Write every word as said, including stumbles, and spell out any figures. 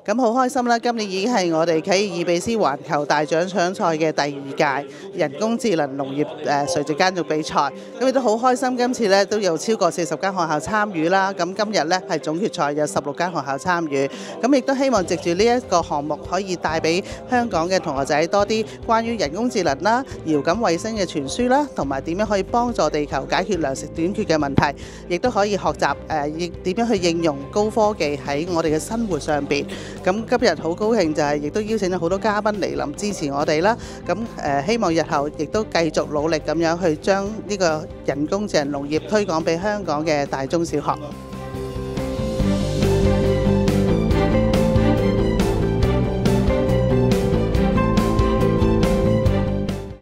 咁好開心啦！今年已經係我哋啟爾爾比斯環球大獎搶賽嘅第二屆人工智能農業誒垂直耕種比賽，咁亦都好開心。今次咧都有超過四十間學校參與啦。咁今日咧係總決賽，有十六間學校參與。咁亦都希望藉住呢一個項目，可以帶俾香港嘅同學仔多啲關於人工智能啦、遙感衛星嘅傳輸啦，同埋點樣可以幫助地球解決糧食短缺嘅問題，亦都可以學習誒亦點樣去應用高科技喺我哋嘅生活上邊。咁今日好高興就係亦都邀請咗好多嘉賓嚟臨支持我哋啦。咁誒希望日後亦都繼續努力咁樣去將呢個人工智能農業推廣俾香港嘅大中小學。